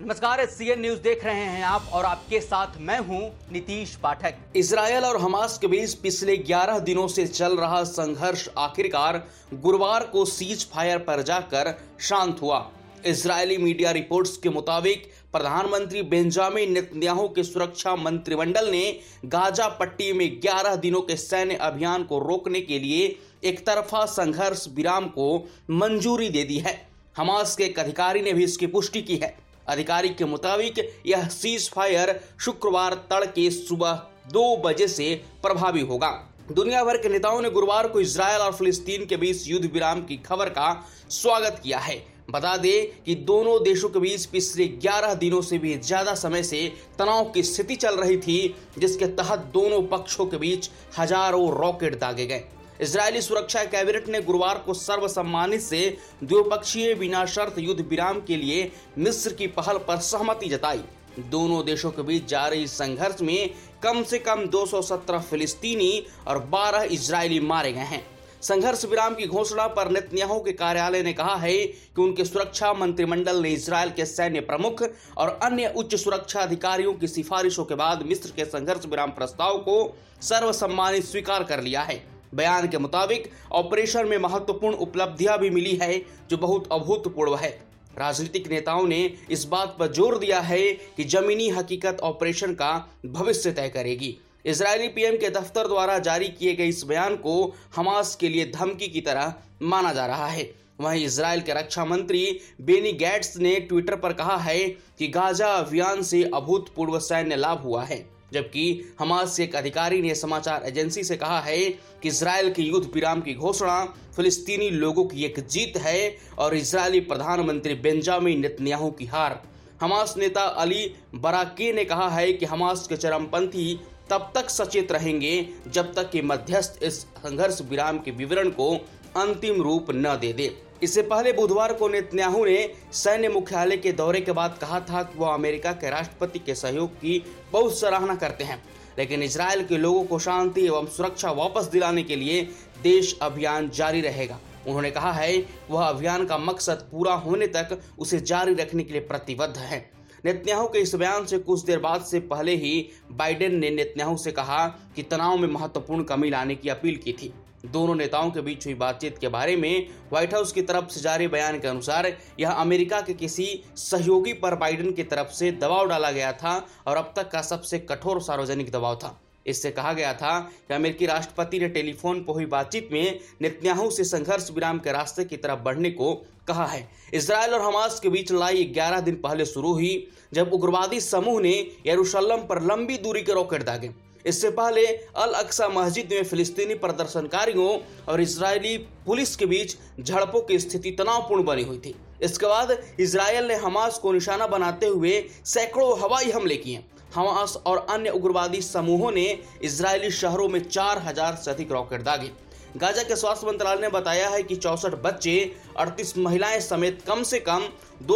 नमस्कार, CN news देख रहे हैं आप और आपके साथ मैं हूं नीतीश पाठक। इजरायल और हमास के बीच पिछले 11 दिनों से चल रहा संघर्ष आखिरकार गुरुवार को सीज फायर पर जाकर शांत हुआ। इजरायली मीडिया रिपोर्ट्स के मुताबिक प्रधानमंत्री बेंजामिन नेतन्याहू के सुरक्षा मंत्रिमंडल ने गाजा पट्टी में 11 दिनों के सैन्य अभियान को रोकने के लिए एक तरफा संघर्ष विराम को मंजूरी दे दी है। हमास के एक अधिकारी ने भी इसकी पुष्टि की है। अधिकारी के मुताबिक यह सीज फायर शुक्रवार तड़के सुबह 2 बजे से प्रभावी होगा। दुनिया भर के नेताओं ने गुरुवार को इजरायल और फिलिस्तीन के बीच युद्ध विराम की खबर का स्वागत किया है। बता दें कि दोनों देशों के बीच पिछले 11 दिनों से भी ज्यादा समय से तनाव की स्थिति चल रही थी, जिसके तहत दोनों पक्षों के बीच हजारों रॉकेट दागे गए। इजरायली सुरक्षा कैबिनेट ने गुरुवार को सर्वसम्मति से द्विपक्षीय बिना शर्त युद्ध विराम के लिए मिस्र की पहल पर सहमति जताई। दोनों देशों के बीच जारी संघर्ष में कम से कम 217 फिलिस्तीनी और 12 इजरायली मारे गए हैं। संघर्ष विराम की घोषणा पर नेतन्याहू के कार्यालय ने कहा है कि उनके सुरक्षा मंत्रिमंडल ने इजरायल के सैन्य प्रमुख और अन्य उच्च सुरक्षा अधिकारियों की सिफारिशों के बाद मिस्र के संघर्ष विराम प्रस्ताव को सर्वसम्मति स्वीकार कर लिया है। बयान के मुताबिक ऑपरेशन में महत्वपूर्ण उपलब्धियां भी मिली है, जो बहुत अभूतपूर्व है। राजनीतिक नेताओं ने इस बात पर जोर दिया है कि जमीनी हकीकत ऑपरेशन का भविष्य तय करेगी। इजरायली पीएम के दफ्तर द्वारा जारी किए गए इस बयान को हमास के लिए धमकी की तरह माना जा रहा है। वहीं इजरायल के रक्षा मंत्री बेनी गैट्स ने ट्विटर पर कहा है कि गाजा अभियान से अभूतपूर्व सैन्य लाभ हुआ है, जबकि हमास के एक अधिकारी ने समाचार एजेंसी से कहा है कि इजरायल के युद्ध विराम की घोषणा फिलिस्तीनी लोगों की एक जीत है और इजरायली प्रधानमंत्री बेंजामिन नेतन्याहू की हार। हमास नेता अली बराके ने कहा है कि हमास के चरमपंथी तब तक सचेत रहेंगे जब तक कि मध्यस्थ इस संघर्ष विराम के विवरण को अंतिम रूप न दे दे। इससे पहले बुधवार को नेतन्याहू ने सैन्य मुख्यालय के दौरे के बाद कहा था कि वह अमेरिका के राष्ट्रपति के सहयोग की बहुत सराहना करते हैं, लेकिन इजरायल के लोगों को शांति एवं सुरक्षा वापस दिलाने के लिए देश अभियान जारी रहेगा। उन्होंने कहा है वह अभियान का मकसद पूरा होने तक उसे जारी रखने के लिए प्रतिबद्ध है। नेतन्याहू के इस बयान से कुछ देर बाद से पहले ही बाइडेन ने नेतन्याहू से कहा कि तनाव में महत्वपूर्ण कमी लाने की अपील की थी। दोनों नेताओं के बीच हुई बातचीत के बारे में व्हाइट हाउस की तरफ से जारी बयान के अनुसार यह अमेरिका के किसी सहयोगी पर बाइडेन की तरफ से दबाव डाला गया था और अब तक का सबसे कठोर सार्वजनिक दबाव था। इससे कहा गया था कि अमेरिकी राष्ट्रपति ने टेलीफोन पर हुई बातचीत में नेतन्याहू से संघर्ष विराम के रास्ते की तरफ बढ़ने को कहा है। इजरायल और हमास के बीच लड़ाई 11 दिन पहले शुरू हुई, जब उग्रवादी समूह ने यरूशलेम पर लंबी दूरी के रॉकेट दागे। इससे पहले अल अक्सा मस्जिद में फिलिस्तीनी प्रदर्शनकारियों और इजरायली पुलिस के बीच झड़पों की स्थिति तनावपूर्ण बनी हुई थी। इसके बाद इजरायल ने हमास को निशाना बनाते हुए सैकड़ों हवाई हमले किए। हमास और अन्य उग्रवादी समूहों ने इजरायली शहरों में 4000 से अधिक रॉकेट दागे। गाजा के स्वास्थ्य मंत्रालय ने बताया है कि 64 बच्चे, 38 महिलाएं समेत कम से कम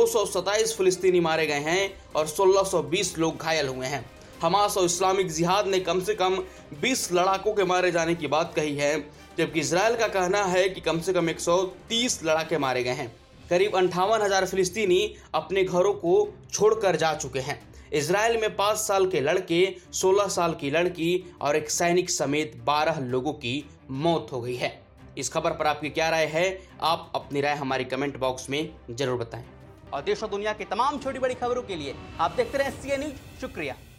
227 फिलिस्तीनी मारे गए हैं और 1620 लोग घायल हुए हैं। हमास और इस्लामिक जिहाद ने कम से कम 20 लड़ाकों के मारे जाने की बात कही है, जबकि इजरायल का कहना है कि कम से कम 130 लड़ाके मारे गए हैं। करीब 58,000 फिलिस्तीनी अपने घरों को छोड़कर जा चुके हैं। इजरायल में 5 साल के लड़के, 16 साल की लड़की और एक सैनिक समेत 12 लोगों की मौत हो गई है। इस खबर पर आपकी क्या राय है? आप अपनी राय हमारी कमेंट बॉक्स में जरूर बताएं। और देश और दुनिया की तमाम छोटी बड़ी खबरों के लिए आप देखते रहें सीएन न्यूज। शुक्रिया।